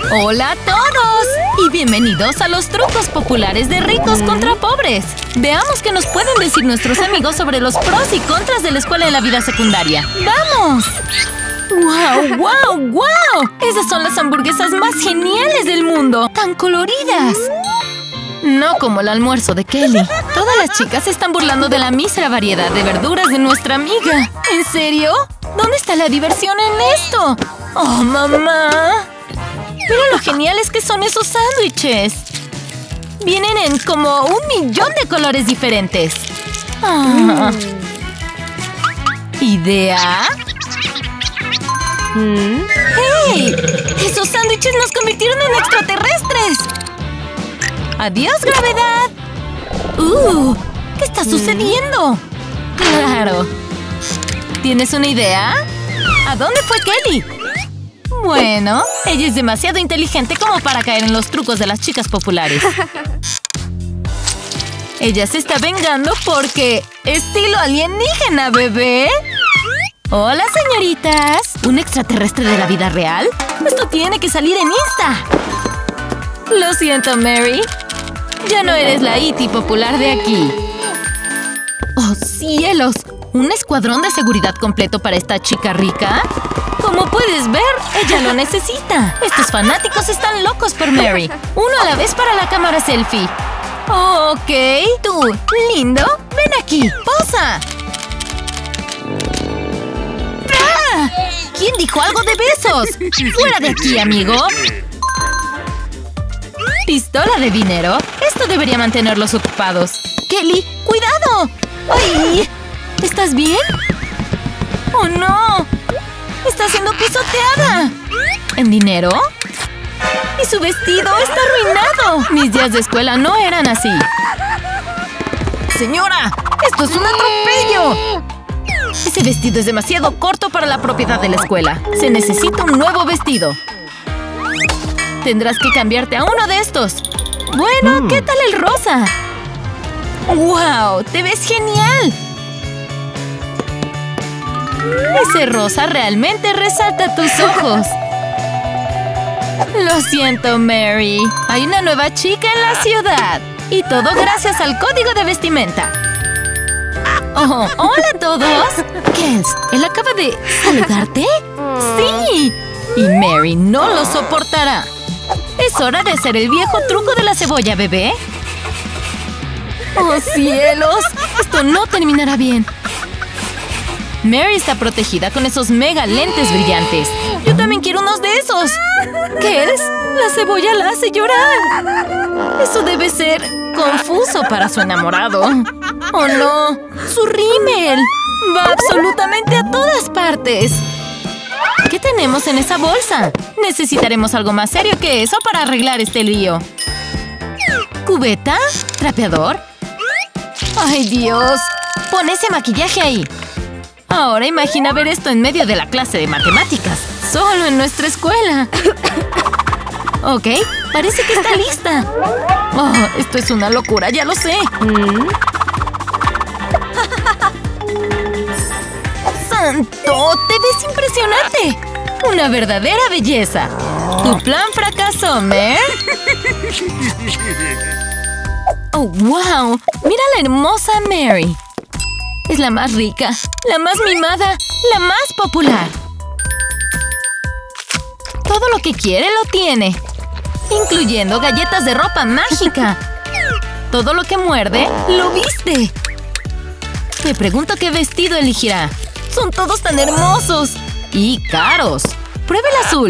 ¡Hola a todos! Y bienvenidos a los trucos populares de ricos contra pobres. Veamos qué nos pueden decir nuestros amigos sobre los pros y contras de la escuela en la vida secundaria. ¡Vamos! ¡Wow, wow, wow! Esas son las hamburguesas más geniales del mundo. ¡Tan coloridas! No como el almuerzo de Kelly. Todas las chicas se están burlando de la mísera variedad de verduras de nuestra amiga. ¿En serio? ¿Dónde está la diversión en esto? ¡Oh, mamá! ¡Mira lo geniales que son esos sándwiches! Vienen en como 1.000.000 de colores diferentes. ¿Idea? ¡Hey! ¡Esos sándwiches nos convirtieron en extraterrestres! ¡Adiós, gravedad! ¿Qué está sucediendo? ¡Claro! ¿Tienes una idea? ¿A dónde fue Kelly? Bueno, ella es demasiado inteligente como para caer en los trucos de las chicas populares. Ella se está vengando porque… ¡Estilo alienígena, bebé! ¡Hola, señoritas! ¿Un extraterrestre de la vida real? ¡Esto tiene que salir en Insta! Lo siento, Mary. Ya no eres la E.T. popular de aquí. ¡Oh, cielos! ¿Un escuadrón de seguridad completo para esta chica rica? Como puedes ver, ella lo necesita. Estos fanáticos están locos por Mary. Uno a la vez para la cámara selfie. Oh, ok. Tú, lindo, ven aquí. ¡Posa! ¡Ah! ¿Quién dijo algo de besos? ¡Fuera de aquí, amigo! ¿Pistola de dinero? Esto debería mantenerlos ocupados. ¡Kelly, cuidado! ¡Ay! ¿Estás bien? ¡Oh, no! ¡Está siendo pisoteada! ¿En dinero? ¡Y su vestido está arruinado! Mis días de escuela no eran así. ¡Señora! ¡Esto es un atropello! Ese vestido es demasiado corto para la propiedad de la escuela. Se necesita un nuevo vestido. Tendrás que cambiarte a uno de estos. Bueno, ¿qué tal el rosa? ¡Wow! ¡Te ves genial! Ese rosa realmente resalta tus ojos. Lo siento, Mary. Hay una nueva chica en la ciudad. Y todo gracias al código de vestimenta. Oh, hola a todos. Kels, ¿él acaba de saludarte? ¡Sí! Y Mary no lo soportará. Es hora de hacer el viejo truco de la cebolla, bebé. ¡Oh, cielos! Esto no terminará bien. Mary está protegida con esos mega lentes brillantes. ¡Yo también quiero unos de esos! Kels, la cebolla la hace llorar. Eso debe ser confuso para su enamorado. ¡Oh, no! ¡Su rímel! ¡Va absolutamente a todas partes! ¿Qué tenemos en esa bolsa? Necesitaremos algo más serio que eso para arreglar este lío. ¿Cubeta? ¿Trapeador? ¡Ay, Dios! Pon ese maquillaje ahí. Ahora imagina ver esto en medio de la clase de matemáticas. Solo en nuestra escuela. Ok, parece que está lista. Oh, esto es una locura, ya lo sé. ¡Santo! ¡Te ves impresionante! ¡Una verdadera belleza! ¿Tu plan fracasó, Mer? ¡Oh, wow! ¡Mira la hermosa Mary! Es la más rica, la más mimada, la más popular. Todo lo que quiere lo tiene, incluyendo galletas de ropa mágica. Todo lo que muerde, lo viste. Me pregunto qué vestido elegirá. Son todos tan hermosos y caros. ¡Pruebe el azul!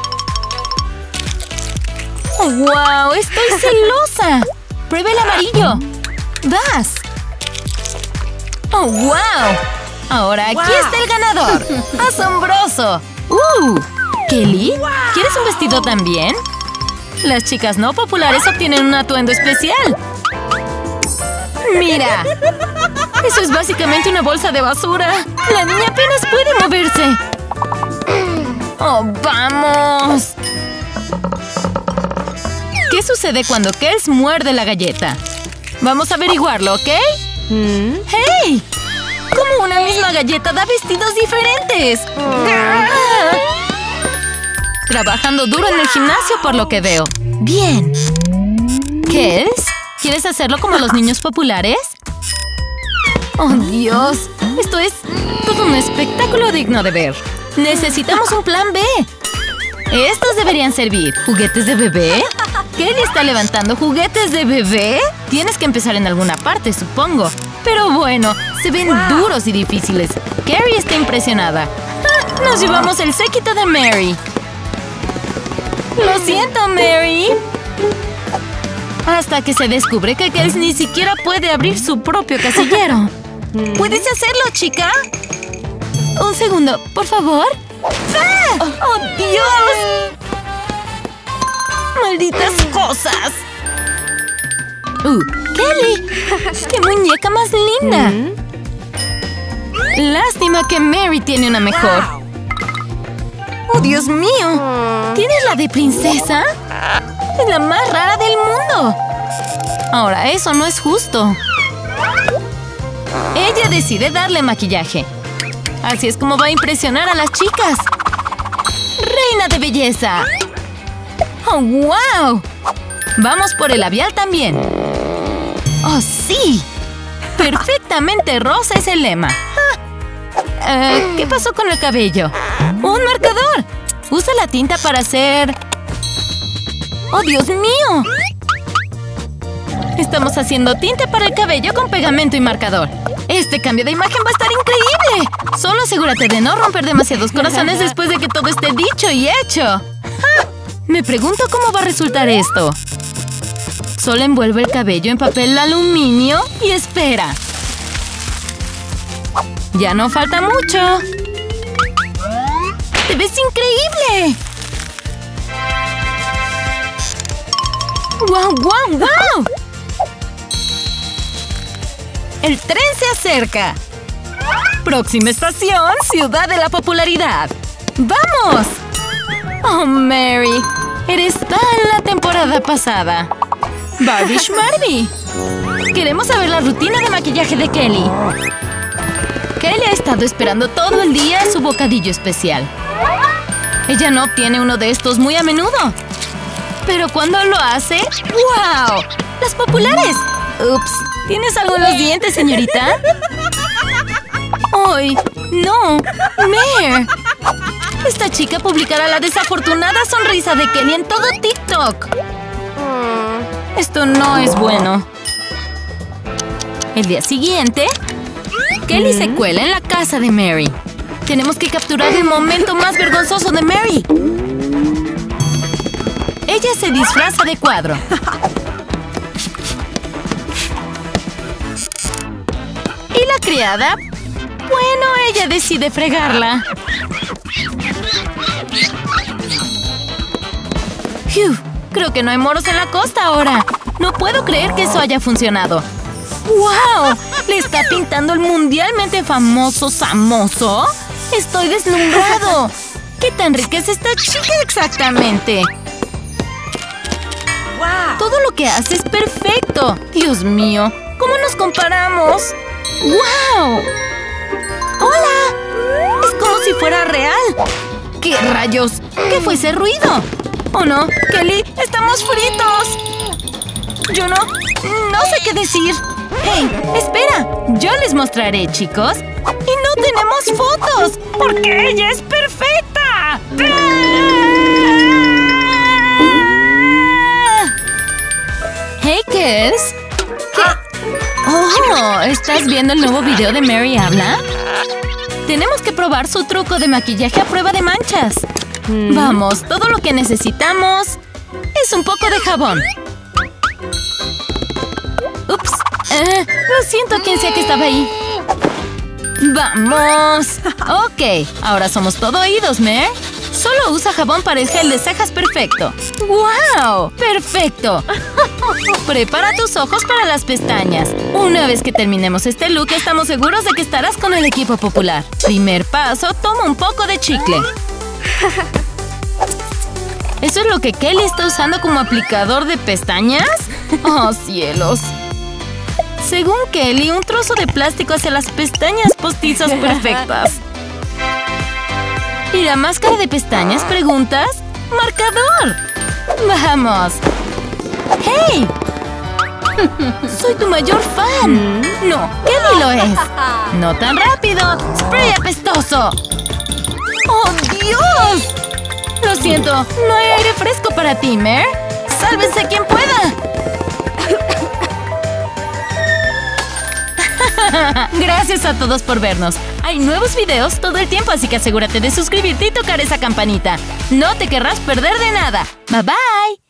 ¡Oh, wow! ¡Estoy celosa! ¡Pruebe el amarillo! ¡Vas! ¡Oh, wow! Ahora aquí está el ganador. ¡Asombroso! ¿Kelly? ¿Quieres un vestido también? Las chicas no populares obtienen un atuendo especial. ¡Mira! Eso es básicamente una bolsa de basura. La niña apenas puede moverse. ¡Oh, vamos! ¿Qué sucede cuando Kels muerde la galleta? Vamos a averiguarlo, ¿ok? ¡Hey! ¿Cómo una misma galleta da vestidos diferentes? Trabajando duro en el gimnasio por lo que veo. Bien. ¿Kels? ¿Quieres hacerlo como los niños populares? ¡Oh, Dios! Esto es todo un espectáculo digno de ver. Necesitamos un plan B. Estos deberían servir. ¿Juguetes de bebé? ¿Kelly está levantando juguetes de bebé? Tienes que empezar en alguna parte, supongo. Pero bueno, se ven duros y difíciles. Carrie está impresionada. ¡Ah! ¡Nos llevamos el séquito de Mary! ¡Lo siento, Mary! Hasta que se descubre que Kels ni siquiera puede abrir su propio casillero. ¿Puedes hacerlo, chica? Un segundo, por favor. ¡Ah! ¡Oh, Dios! ¡Malditas cosas! ¡Kelly! ¡Qué muñeca más linda! Lástima que Mary tiene una mejor. ¡Oh, Dios mío! ¿Tienes la de princesa? ¡Es la más rara del mundo! Ahora, eso no es justo. Ella decide darle maquillaje. Así es como va a impresionar a las chicas. ¡Reina de belleza! ¡Oh, wow! Vamos por el labial también. ¡Oh, sí! Perfectamente rosa es el lema. ¿Qué pasó con el cabello? ¡Un marcador! Usa la tinta para hacer... ¡Oh, Dios mío! Estamos haciendo tinta para el cabello con pegamento y marcador. Este cambio de imagen va a estar increíble. Solo asegúrate de no romper demasiados corazones después de que todo esté dicho y hecho. ¡Ja! Me pregunto cómo va a resultar esto. Solo envuelve el cabello en papel aluminio y espera. Ya no falta mucho. ¡Te ves increíble! ¡Guau, guau, guau! El tren se acerca. Próxima estación, Ciudad de la Popularidad. ¡Vamos! ¡Oh, Mary! Eres tan la temporada pasada. ¡Barbie Schmarbie! Queremos saber la rutina de maquillaje de Kelly. Kelly ha estado esperando todo el día su bocadillo especial. Ella no obtiene uno de estos muy a menudo. Pero cuando lo hace... ¡Wow! ¡Las populares! ¡Ups! ¿Tienes algo en los dientes, señorita? ¡Ay! ¡No! ¡Mare! Esta chica publicará la desafortunada sonrisa de Kelly en todo TikTok. Esto no es bueno. El día siguiente, Kelly se cuela en la casa de Mary. Tenemos que capturar el momento más vergonzoso de Mary. Ella se disfraza de cuadro. ¿Y la criada? Bueno, ella decide fregarla. ¡Phew! Creo que no hay moros en la costa ahora. No puedo creer que eso haya funcionado. ¡Wow! ¿Le está pintando el mundialmente famoso Samoso? ¡Estoy deslumbrado! ¿Qué tan rica es esta chica exactamente? ¡Wow! Todo lo que hace es perfecto. Dios mío, ¿cómo nos comparamos? ¡Wow! ¡Hola! Es como si fuera real. ¿Qué rayos? ¿Qué fue ese ruido? ¡Oh, no! ¡Kelly! ¡Estamos fritos! Yo no sé qué decir. ¡Hey! ¡Espera! Yo les mostraré, chicos. ¡Y no tenemos fotos! ¡Porque ella es perfecta! ¡Hey, Kels! ¿Qué? ¡Oh! ¿Estás viendo el nuevo video de Mary Habla? Tenemos que probar su truco de maquillaje a prueba de manchas. Vamos, todo lo que necesitamos es un poco de jabón. Ups. Lo siento, quien sea que estaba ahí. ¡Vamos! Ok, ahora somos todo oídos, Mare. Solo usa jabón para el gel de cejas perfecto. ¡Wow! ¡Perfecto! Prepara tus ojos para las pestañas. Una vez que terminemos este look, estamos seguros de que estarás con el equipo popular. Primer paso, toma un poco de chicle. ¿Eso es lo que Kelly está usando como aplicador de pestañas? ¡Oh, cielos! Según Kelly, un trozo de plástico hace las pestañas postizas perfectas. ¿Y la máscara de pestañas, preguntas? ¡Marcador! ¡Vamos! ¡Hey! ¡Soy tu mayor fan! ¡No! ¡Kelly lo es! ¡No tan rápido! ¡Spray apestoso! ¡Oh, Dios! Lo siento, no hay aire fresco para ti, Mare. ¡Sálvese quien pueda! Gracias a todos por vernos. Hay nuevos videos todo el tiempo, así que asegúrate de suscribirte y tocar esa campanita. No te querrás perder de nada. Bye bye.